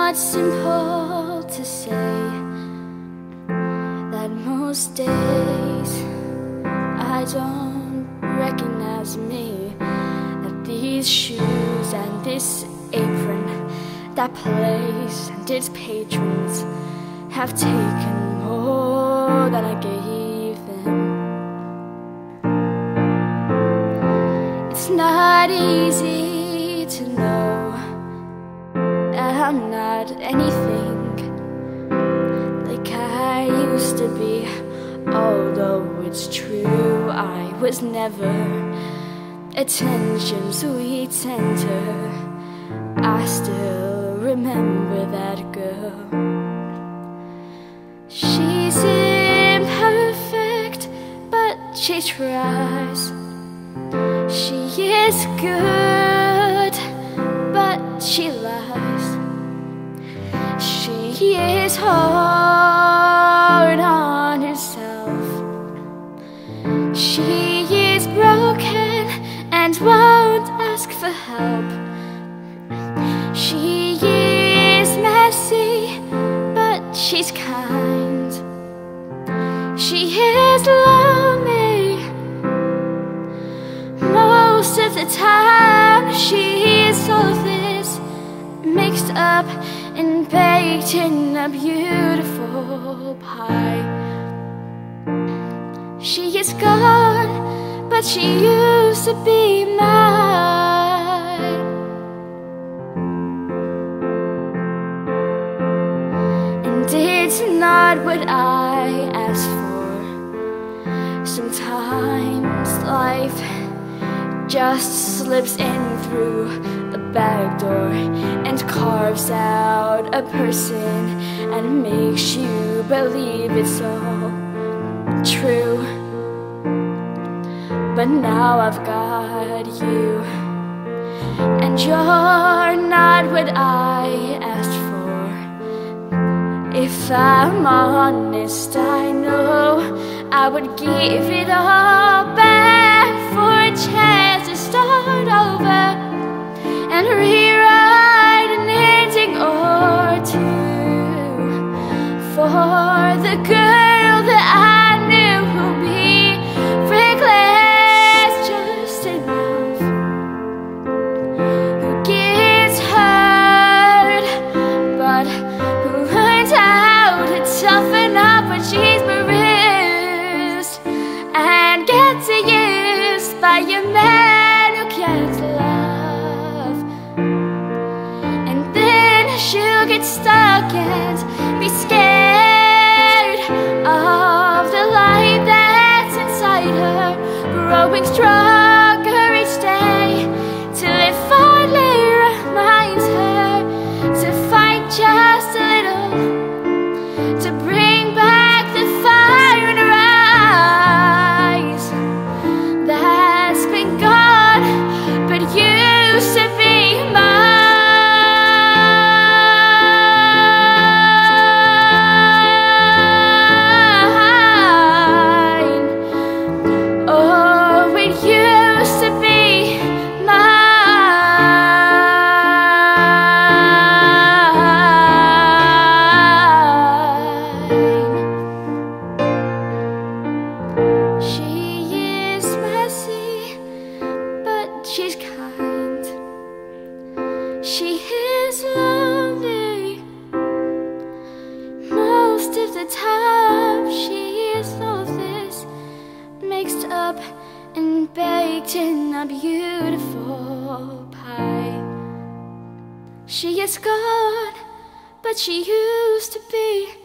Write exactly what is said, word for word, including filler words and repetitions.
not simple to say that most days I don't recognize me, that these shoes and this apron, that place and its patrons have taken more than I gave them. It's not easy to know that I'm not anything like I used to be, although it's true I was never attention's sweet center. I still remember that girl. She's imperfect, but she tries. She is good, but she lies. She is hard on herself. She is broken and won't ask for help. She is messy, but she's kind. She is lonely most of the time. She is all of this mixed up and baked in a beautiful pie. She is gone, but she used to be mine. And it's not what I asked for. Sometimes life just slips in through the back door and carves out a person and makes you believe it's all true. But now I've got you, and you're not what I asked for. If I'm honest, I know I would give it all back for a chance to start over and rewrite an ending or two for the girl that I knew would be reckless just enough, who gets hurt but who learns how to toughen up when she's bruised and gets used by a man who can't love. And then she'll get stuck and be scared of the light that's inside her, growing stronger each day, till it finally reminds her to fight just a little, to bring back the fire in her eyes that's been gone but used to be mine. Oh, it used to be mine. She is messy, but she's kind. She is lonely most of the time. She is all of this mixed up and baked in a beautiful pie. She is gone, but she used to be